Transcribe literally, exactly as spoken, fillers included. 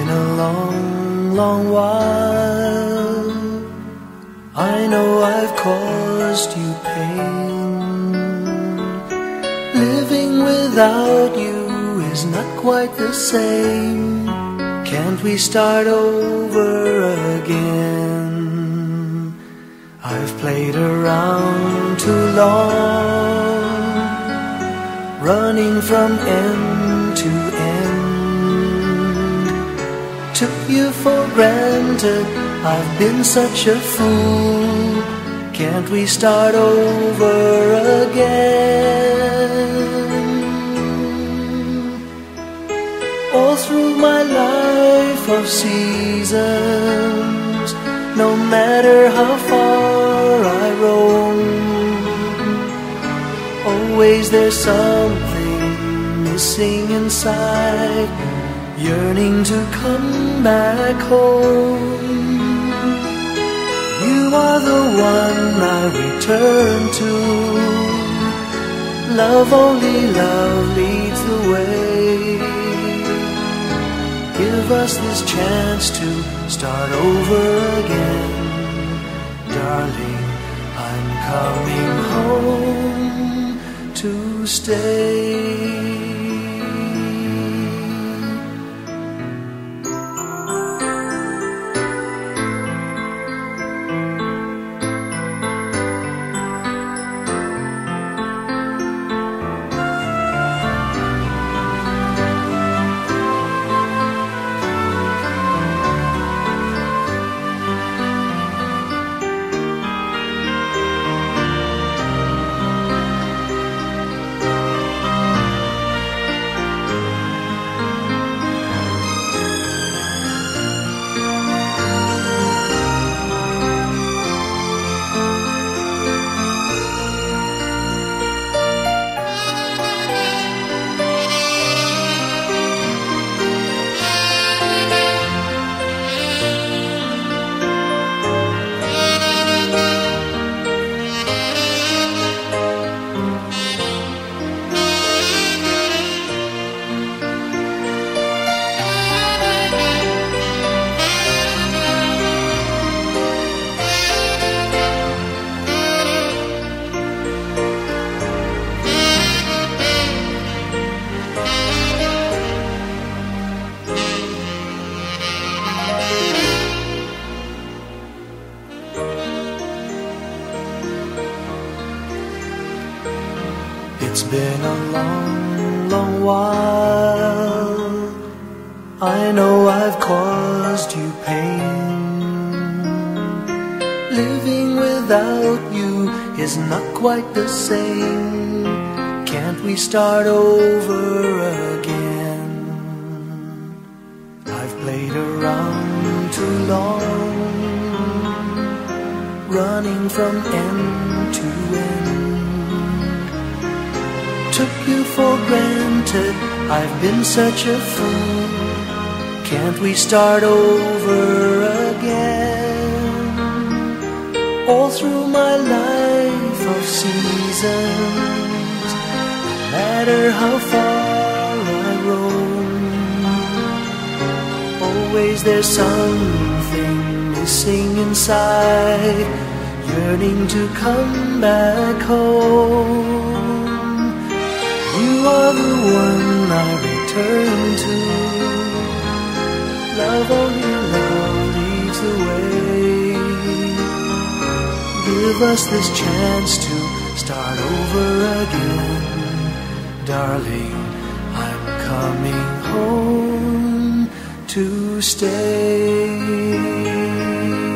been a long, long while. I know I've caused you pain. Living without you is not quite the same. Can't we start over again? I've played around too long, running from end to end. Took you for granted, I've been such a fool. Can't we start over again? All through my life of seasons, no matter how far I roam, always there's something missing inside, yearning to come back home. You are the one I return to. Love, only love leads the way. Give us this chance to start over again. Darling, I'm coming home to stay. It's been a long, long while. I know I've caused you pain. Living without you is not quite the same. Can't we start over again? I've played around too long, running from end to end. Took you for granted, I've been such a fool. Can't we start over again? All through my life of seasons, no matter how far I roam, always there's something missing inside, yearning to come back home. You are the one I return to. Love, only love leads the way. Give us this chance to start over again. Darling, I'm coming home to stay.